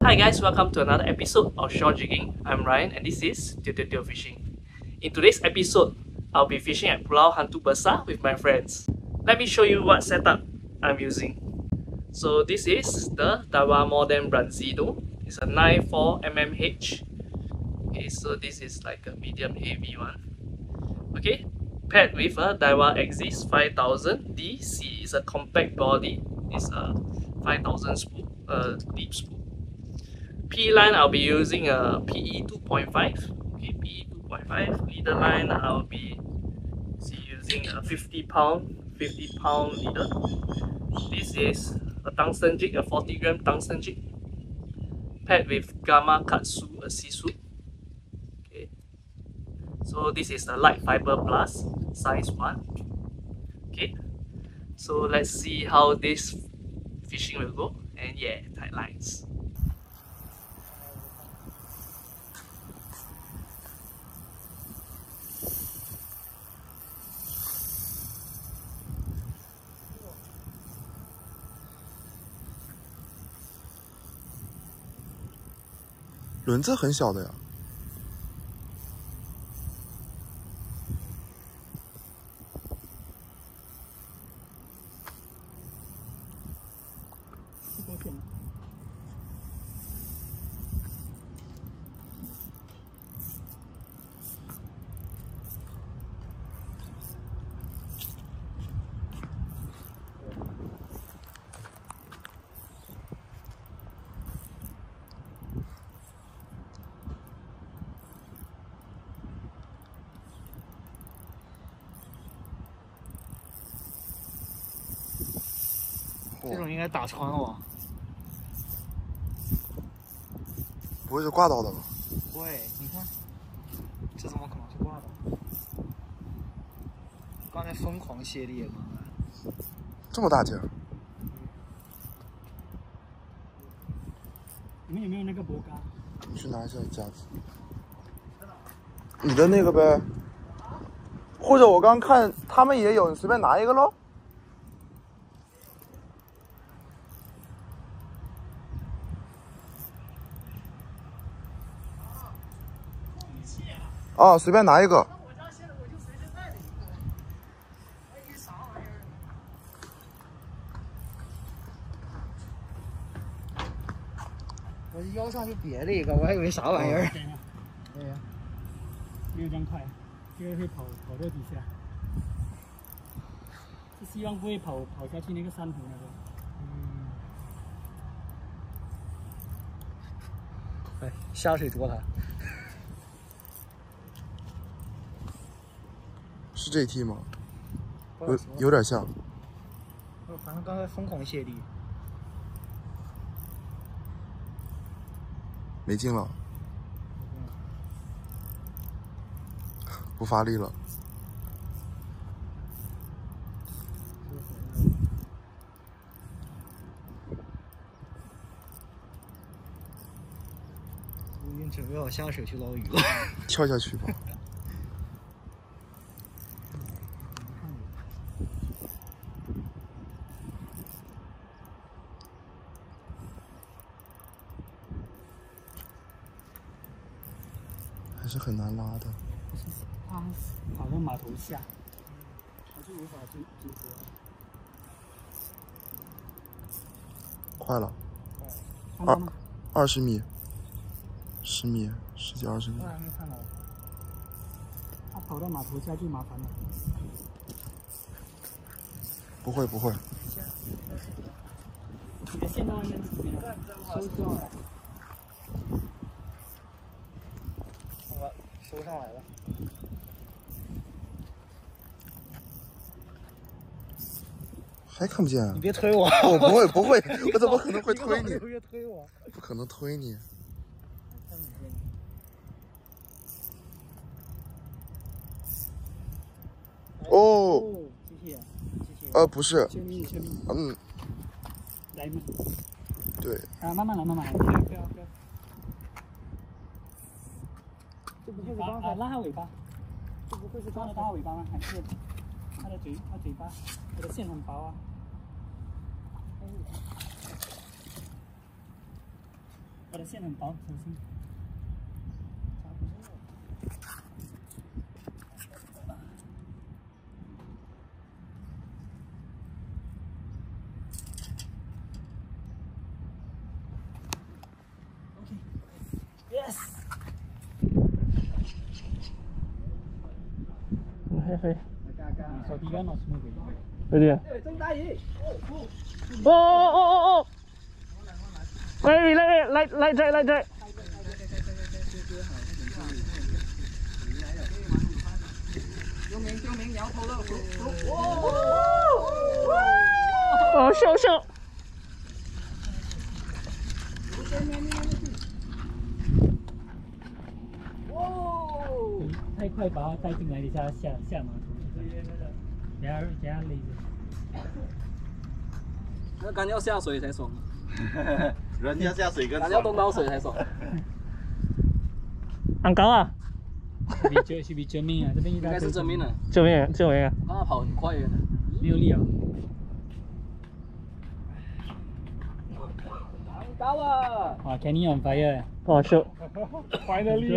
Hi guys, welcome to another episode of Shore Jigging. I'm Ryan and this is Tio Fishing. In today's episode, I'll be fishing at Pulau Hantu besar with my friends. Let me show you what setup I'm using. So this is the Daiwa modern Branzino. It's a 94mm. Okay, so this is like a medium heavy one. Okay, paired with a Daiwa Axis 5000 DC. It's a compact body. It's a 5000 spool, deep spool. P line I'll be using a PE 2.5. Okay, PE 2.5. Leader line I'll be using a 50 pound leader. This is a tungsten jig, a 40 gram tungsten jig, paired with Gamakatsu, a Sisu. Okay, so this is the light fiber plus size 1. Okay, so let's see how this fishing will go. And yeah, tight lines. 轮子很小的呀。 这种应该打穿了吧？ 不会是挂到的吧？ 不会，你看，这怎么可能是挂的？刚才疯狂卸力，刚才。 这么大劲儿？ 你们有没有那个箔杆？ 你去拿一下夹子。你的那个呗，或者我刚看他们也有，你随便拿一个喽。啊，随便拿一个。 我家现在我就随便带了一个，哎，这啥玩意儿？ 我腰上就别了一个，我还以为啥玩意儿。 等一下，哎呀，6张块，这个会跑到底下，是希望不会跑下去那个山头那个。 哎，下水捉它。 是这梯吗？有点像。 反正刚才疯狂卸力。 没劲了。不发力了。 我已经准备好下水去捞鱼了。 跳下去吧。还是很难拉的。 他跑到码头下，我就无法追合。 快了。20米，10米，10几20米。 还没看到。他跑到码头下就麻烦了。 不会。 你的线在外面收上来。 收上来了。 还看不见啊？ 你别推我！ 我不会，我怎么可能会推你？ 别推我！ 不可能推你。哦。 机器。 不是。 签名。 嗯。 来嘛。 对。 啊，慢慢来，不要。这不会是刚才拉下尾巴？这不会是刚才拉下尾巴吗？还是它的嘴巴？它的线很薄啊。 我的线很薄，小心。Yes。 嘿， 手臂杆攞什麼嘅？ 嗰啲啊。哦！喂，嚟仔。 救命！搖頭啦！ 哦，收。 太快把它带进来，你下码头。等下累着。 那杆要下水才爽。 人要下水跟杆要动到水才爽。 很高啊！ 是比救命啊！这边应该是真命的。 救命啊！ 我看他跑很快的。 没有力啊。 很高啊！ 哇 ，Kenny on fire！ 哦，show。 Finally！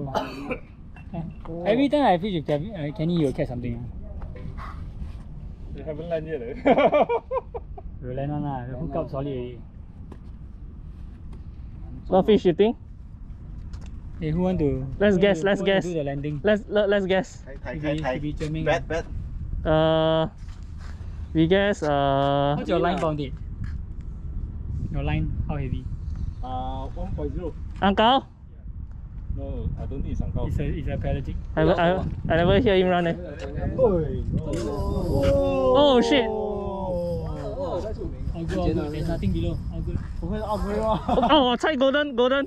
Every time I fish with Kenny, you will catch something. You haven't landed yet. You will land one lah. You hook up solid already. What fish you think? Hey, who want to? Let's guess. Do the landing. Let's guess. Should be jamming. Bet. We guess. What's your line bounded? Your line how heavy? 1.0. 很高。 No, I don't think it's uncle. It's a pelagic. I never hear him run. Oh shit! All good. There's nothing below. All good. 不会吗？ 哦，我猜 golden. golden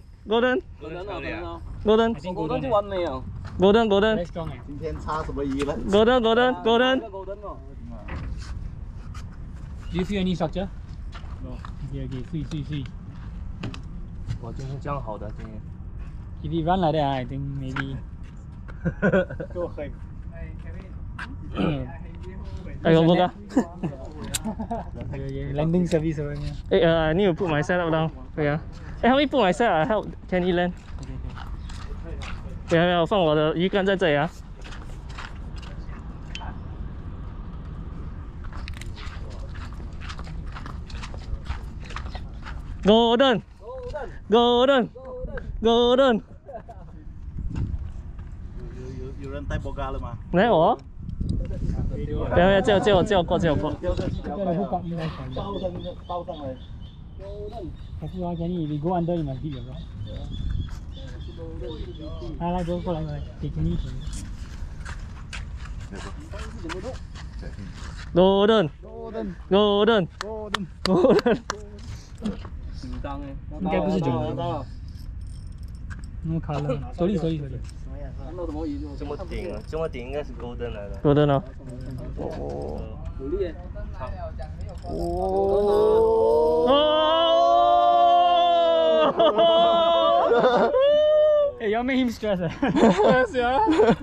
I think golden 就完美了。 golden. Very strong 哎。 今天差什么鱼了？ golden. Do you feel any structure? No. Okay. 睡。 我今天这样好的今天。 If you run like that, I think maybe. 够黑。 哎呦，我个。 Landing service over here. I need to put my setup down. Yeah. Help me put my setup. I help Kenny land. 没有，放我的鱼竿在这里啊。Golden. 有人带波嘎了吗？ 没有哦。不要，借我过。 包上来。 可是啊，Kenny, if you go under, you must dip your rod. 来，过来，给 Kenny 停。 Golden. 紧张哎， 应该不是9的。No color. 手里。 看到什么鱼就这么顶应该是 golden 来的。 Golden 哦。 有力耶。 Hey, you make him stress 啊。 是啊。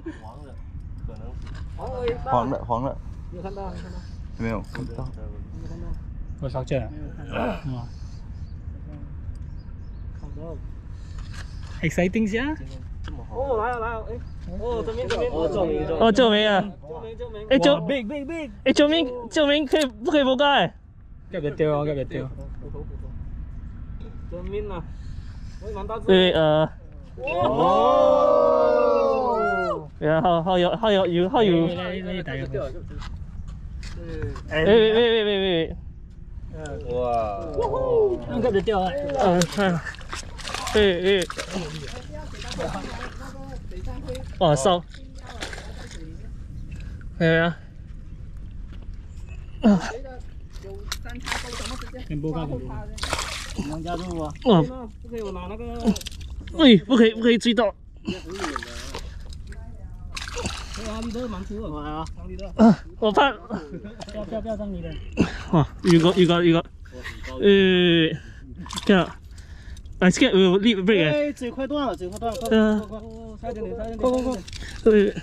黄的，可能。 黄了。 你有看到？ 没有看到。 我structure 啊。Exciting 下。 哦，来了，哎，哦，这边， 哦，救命啊！哎， big。 哎，救命！不可以不盖？ 夾隻釣。 救命啊！喂，蛮大只。 对， 哦。 Yeah, how you? 你大個。 喂。 哇！ 夾隻釣啊！ 哎。哇，收。係啊。 全部加能加入啊！ 哇！ 不可以，我拿那个。 喂，不可以追到。 阿力都蛮粗的，阿力都。 我怕。 不要上你的。 哇，you got。这样。I scared we will leave break 哎。 嘴快断了，快！差点，快！ 对。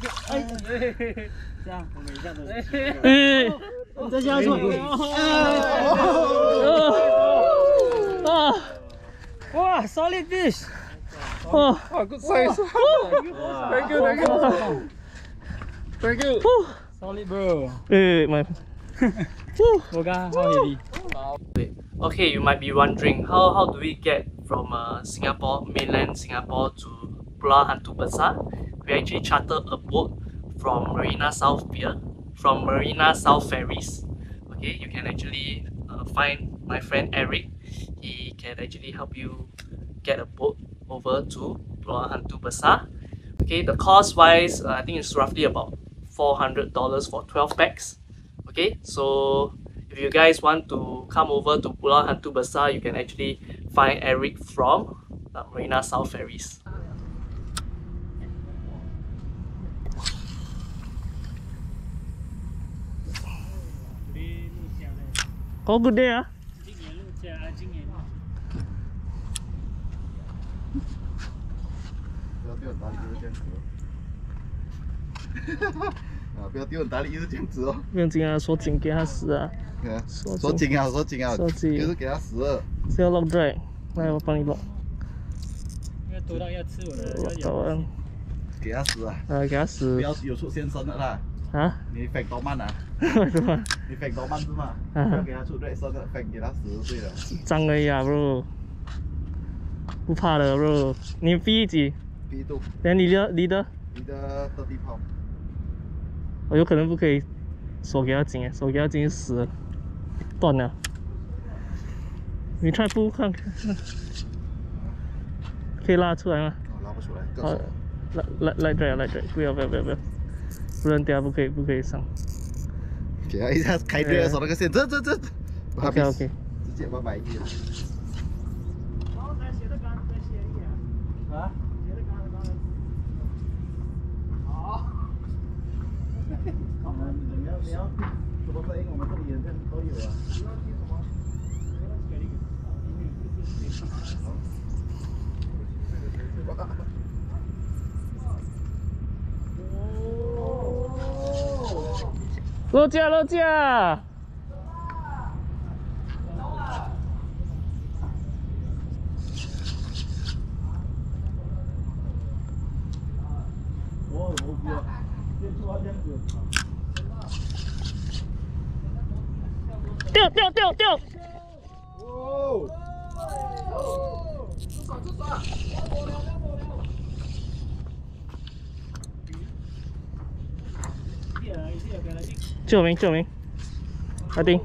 这样，我们一下子。 哎， 再加速！ 哇 ，solid fish！ 哇 good size. Thank you, thank you. Thank you. Solid bro. my. Boga, how heavy? Okay, you might be wondering how do we get from Singapore, mainland Singapore to Pulau Hantu Besar? We actually charter a boat from Marina South Pier, from Marina South Ferries. Okay, you can actually find my friend Eric. He can actually help you get a boat over to Pulau Hantu Besar. Okay, the cost wise, I think it's roughly about $400 for 12 packs. Okay, so if you guys want to come over to Pulau Hantu Besar, you can actually find Eric from Marina South Ferries. Oh, good day, ah. 不要丢很大力，就是这样子哦。 不用紧啊，锁紧给他死啊。 锁紧啊，锁紧啊，就是给他死了。 是要 lock drag， 来我帮你 lock。 要多到要吃我的。 搞完。 给他死啊！ 给他死。 不要有出现身了啦。 啊？ 你 fake 多慢啊？ 什么？ 你 fake 多慢是吗？不要给他出对身了 ，fake 给他死就对了。 脏而已啊 ，bro。不怕的 ，bro。你 B 几 ？B 度。 连你的 30 pound。 我有可能不可以手给他紧哎，手给他紧就死了，断了。你try pull看看，可以拉出来吗？ 拉不出来。 好，来drag，不要，不然等下不可以上。 给他一下开对的时候那个线，这。 OK。 直接拜拜。 啊？ 你要什么声音？我们这里人都有啊。 落架！掉！ 哦！ 救命！阿丁。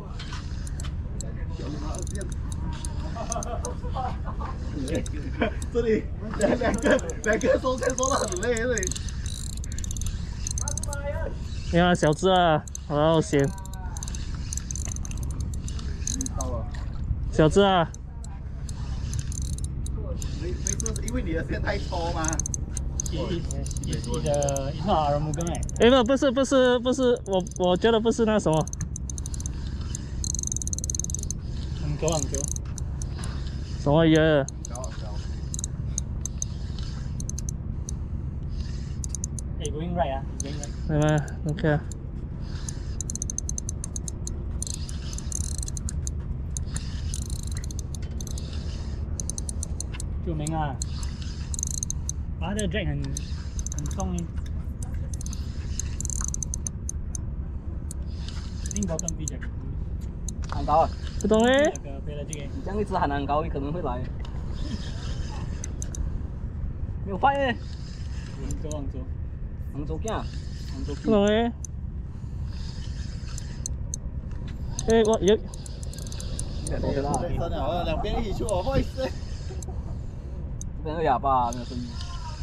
这里两个收线收得很累，这里。 你看小只啊，好险。小只啊。 因为你的线太粗吗？ 一套耳目根哎。 哎不是，我觉得不是那什么。 很高。 什么鱼？ 哎 ，going right 啊 ，going right。 对吗 ？OK 啊。 救命啊！它的 drag 很重耶。另高更低 drag。 很高啊！ 不懂哎。 你这样一直喊很高，你可能会来。没有发耶！杭州镜。 不懂哎。哎，我有。 两边一起去，不好意思。 这边有哑巴，没有声音。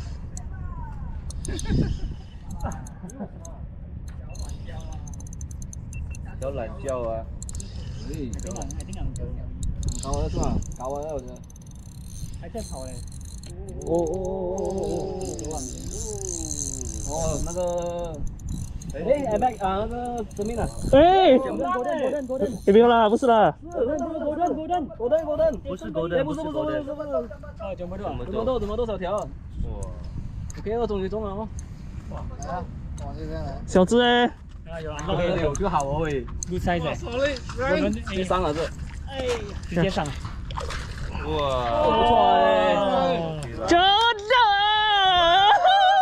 小懒觉啊！ 对， 还挺很高了是吧？高了我觉得。 还在跑嘞。 哦，那个。哎，back 啊，那个生命啊！ 哎， golden， 没有啦，不是啦。 golden， 不是 golden， 不是。 啊，怎么多少条？哇 ！OK， 我终于中了哦。 哇，来啊，往这边来。 小只哎。 啊，有 6就好哦喂。 good size 哎。 接上了这。 哎，直接上。 哇，不错哎， 真的！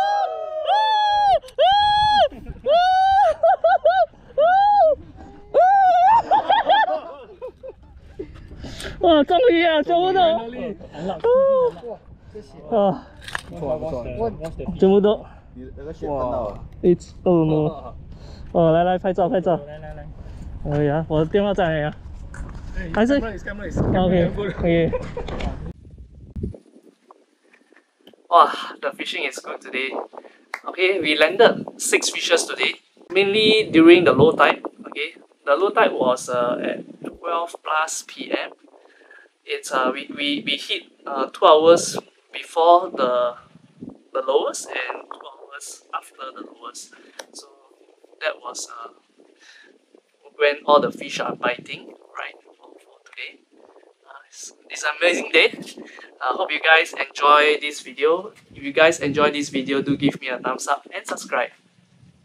哇，终于啊，全部都啊， 不错不错， 全部都你那个血喷到了。 ，It's oh no！ 哦，来拍照拍照， 来， 哎呀，我的电话在哪里啊？还是 OK。Wow, the fishing is good today. Okay, we landed 6 fishes today, mainly during the low tide. Okay, the low tide was at 12 plus PM. It's we hit 2 hours before the lowest and 2 hours after the lowest. So that was when all the fish are biting, right? For today, it's an amazing day. I hope you guys enjoy this video. If you guys enjoy this video, do give me a thumbs up and subscribe.